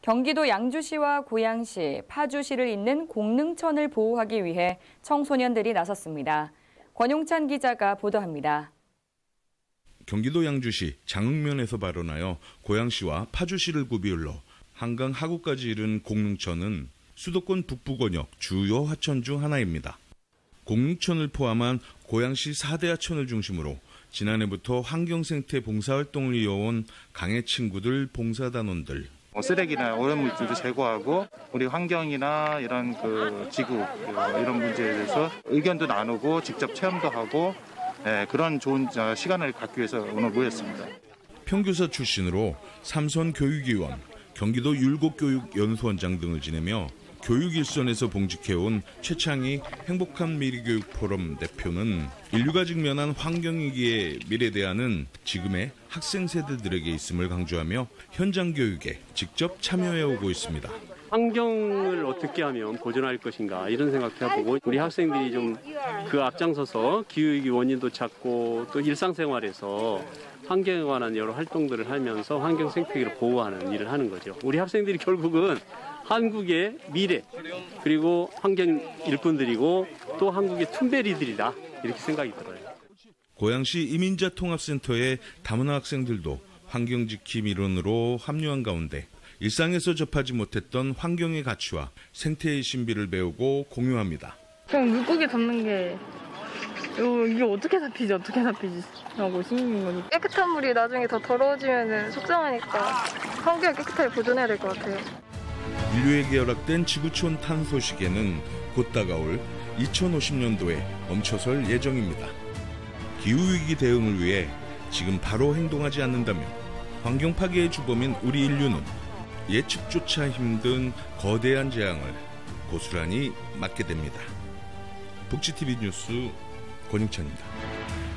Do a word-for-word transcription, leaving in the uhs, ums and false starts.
경기도 양주시와 고양시, 파주시를 잇는 공릉천을 보호하기 위해 청소년들이 나섰습니다. 권용찬 기자가 보도합니다. 경기도 양주시 장흥면에서 발원하여 고양시와 파주시를 구비울러 한강 하구까지 이른 공릉천은 수도권 북부권역 주요 하천 중 하나입니다. 공릉천을 포함한 고양시 사 대 하천을 중심으로 지난해부터 환경생태 봉사활동을 이어온 강의 친구들, 봉사단원들, 쓰레기나 오염물질도 제거하고 우리 환경이나 이런 그 지구 이런 문제에 대해서 의견도 나누고 직접 체험도 하고 네, 그런 좋은 시간을 갖기 위해서 오늘 모였습니다. 평교사 출신으로 삼선 교육위원, 경기도 율곡교육연수원장 등을 지내며 교육 일선에서 봉직해온 최창희 행복한 미래교육 포럼 대표는 인류가 직면한 환경위기의 미래 대안은 지금의 학생 세대들에게 있음을 강조하며 현장 교육에 직접 참여해오고 있습니다. 환경을 어떻게 하면 보존할 것인가 이런 생각도 해보고 우리 학생들이 좀 그 앞장서서 기후위기 원인도 찾고 또 일상생활에서 환경에 관한 여러 활동들을 하면서 환경 생태계를 보호하는 일을 하는 거죠. 우리 학생들이 결국은 한국의 미래 그리고 환경 일꾼들이고 또 한국의 툰베리들이다 이렇게 생각이 들어요. 고양시 이민자 통합센터의 다문화 학생들도 환경지킴 일원으로 합류한 가운데 일상에서 접하지 못했던 환경의 가치와 생태의 신비를 배우고 공유합니다. 그냥 물고기 잡는 게 이거, 이게 어떻게 잡히지 어떻게 잡히지 라고 신기한 거니까. 깨끗한 물이 나중에 더 더러워지면 속상하니까 환경을 깨끗하게 보존해야 될 것 같아요. 인류에게 허락된 지구촌 탄소 시계는 곧 다가올 이천오십 년도에 멈춰설 예정입니다. 기후위기 대응을 위해 지금 바로 행동하지 않는다면 환경 파괴의 주범인 우리 인류는 예측조차 힘든 거대한 재앙을 고스란히 맞게 됩니다. 복지티비 뉴스 권익찬입니다.